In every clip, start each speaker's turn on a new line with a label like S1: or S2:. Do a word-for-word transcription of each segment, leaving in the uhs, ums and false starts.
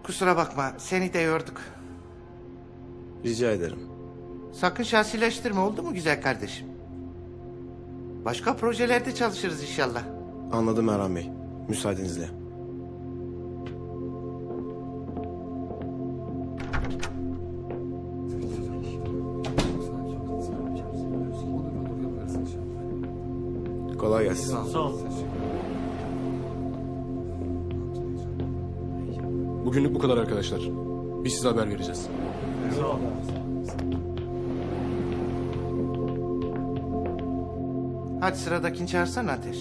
S1: Kusura bakma, seni de yorduk.
S2: Rica ederim.
S1: Sakın şahsileştirme, oldu mu güzel kardeşim? Başka projelerde çalışırız inşallah.
S2: Anladım Erhan Bey. Müsaadenizle. Kolay gelsin.
S3: Sağ ol.
S4: Bugünlük bu kadar arkadaşlar. Biz size haber vereceğiz.
S3: Sağ ol.
S1: Hadi sıradakini çağırsana Ateş.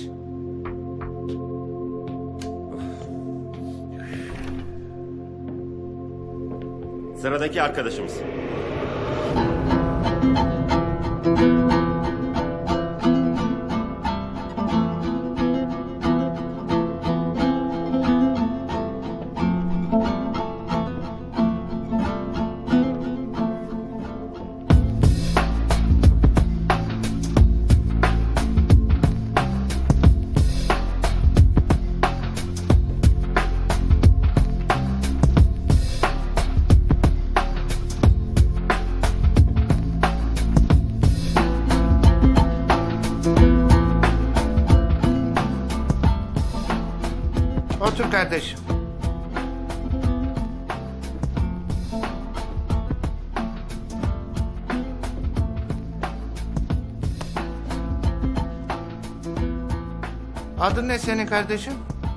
S5: Sıradaki arkadaşımız.
S1: Otur kardeşim. Adın ne senin kardeşim?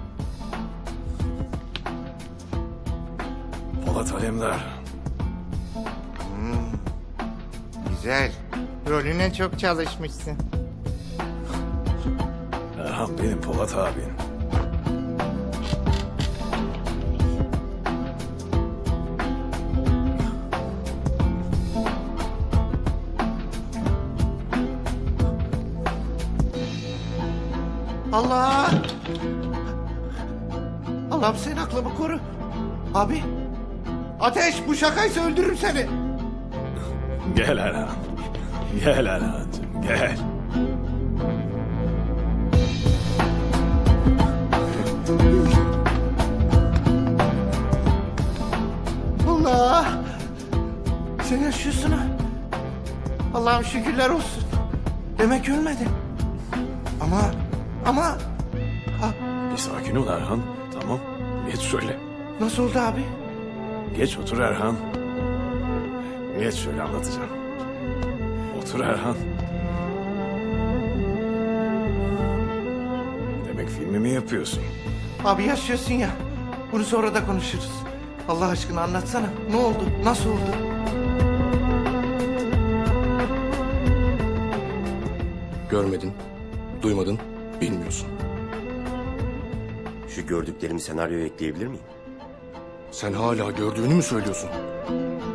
S2: Polat Alemdar.
S1: Güzel. Rolüne çok çalışmışsın.
S2: Erhan benim Polat abin.
S1: Allah! Allah'ım sen aklımı koru. Abi! Ateş, bu şakaysa öldürürüm seni.
S2: Gel Erhan. Gel Erhan'cığım gel.
S1: Allah! Sen yaşıyorsun ha. Allah'ım şükürler olsun. Demek ölmedin. Ama, ama... Ha,
S2: Bir sakin ol Erhan. Tamam. Geç şöyle.
S1: nasıl oldu abi?
S2: Geç otur Erhan. Geç şöyle anlatacağım. Otur Erhan. Demek filmimi yapıyorsun.
S1: Abi yaşıyorsun ya. Bunu sonra da konuşuruz. Allah aşkına anlatsana. Ne oldu? Nasıl oldu?
S4: Görmedin, duymadın, bilmiyorsun.
S5: Şu gördüklerimi senaryoya ekleyebilir miyim?
S4: Sen hala gördüğünü mü söylüyorsun?